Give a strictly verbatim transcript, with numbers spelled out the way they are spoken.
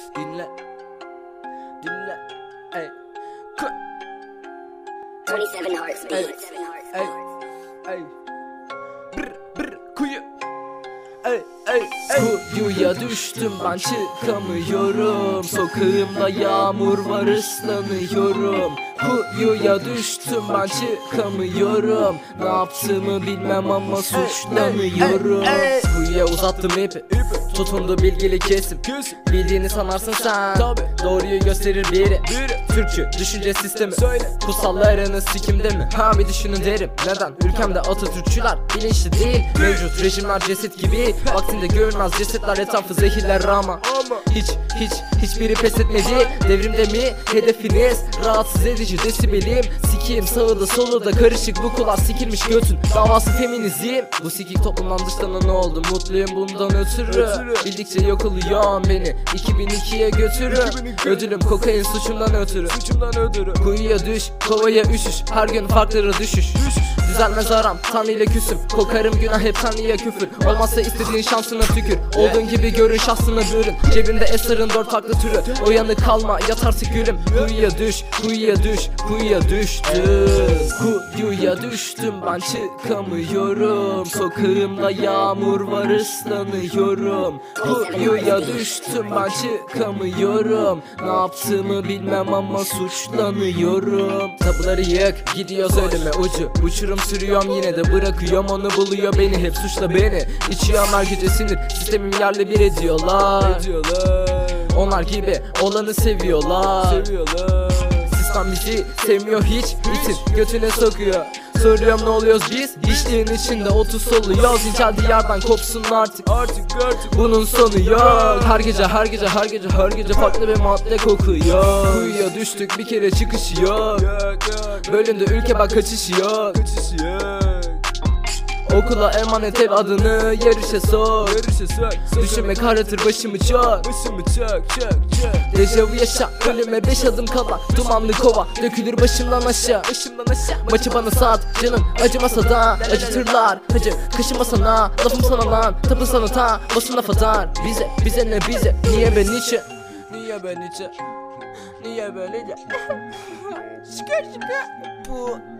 Dinle. Dinle. Ey. twenty-seven hearts Ey. beats. Ey. Ey. Brr brr kuyu. Ey ey ey. Kuyuya düştüm ben çıkamıyorum. Sokağımda yağmur var ıslanıyorum. Kuyuya düştüm ben çıkamıyorum. Ne yaptığımı bilmem ama suçlanıyorum. Kuyuya uzattım ipi, tutundu bilgili kesim. Bildiğini sanarsın sen, doğruyu gösterir biri. Türkçü düşünce sistemi, kutsallarınız sikimde mi? Ha bir düşünün derim. Neden? Ülkemde Atatürkçüler bilinçli değil. Mevcut rejimler ceset gibi. Vaktinde görünmez cesetler, etrafı zehirler ama Hiç hiç hiçbiri pes etmedi. Devrimde mi hedefiniz? Rahatsız edici desibelim. Sikiyim sağda solda karışık, bu kulak sikilmiş götün. Davası feminizm. Bu sikik toplumdan dışlanan ne oldu? Mutluyum bundan ötürü. Bildikçe yok oluyor beni iki bin ikiye götürün. Ödülüm kokain suçumdan ötürü. Kuyuya düş, kovaya üşüş. Her gün farklara düşüş. Düzelmez aram, Tanrı ile küsüm. Kokarım günah hep Tanrı'ya küfür. Olmazsa istediğin şansına tükür. Olduğun gibi görün şahsına bürün. Cebinde esrarın dört farklı türü. Uyanık kalma yat artık gülüm. Kuyuya düş, kuyuya düş, kuyuya düştüm. Kuyuya düştüm ben çıkamıyorum. Sokağımda yağmur var ıslanıyorum. Kuyuya düştüm ben çıkamıyorum. Ne yaptığımı bilmem ama suçlanıyorum. Tabuları yık, gidiyoruz ölüme ucu. Uçurum sürüyorum yine de bırakıyorum, onu buluyor beni. Hep suçla beni, içiyorum her gece sinir. Sistemim yerle bir ediyorlar. Onlar gibi olanı seviyorlar. Sistem bizi sevmiyor hiç, itin götüne sokuyor. Soruyorum ne oluyoruz biz? İşlerin içinde otuz soluyoruz. İnceldiği yerden kopsun artık. Artık artık bunun sonu yok. Her gece her gece her gece her gece farklı bir madde kokuyor. Kuyuya düştük bir kere çıkışı yok. Bölündü ülke bak kaçışı yok. Okula emanet ev adını yarışa sok. Düşünmek haratır başımı çok. Dejavu yaşa, ölüme beş adım kala. Dumanlı kova dökülür başımdan aşağı. Maçı bana sat, canım acımasa da acıtırlar. Hacı kaşıma sana, lafım sana lan. Tapın sana ta, basın laf atar. Bize, bize ne bize, niye ben içe? Niye ben içe? Niye ben içe? Şükür şükür. Bu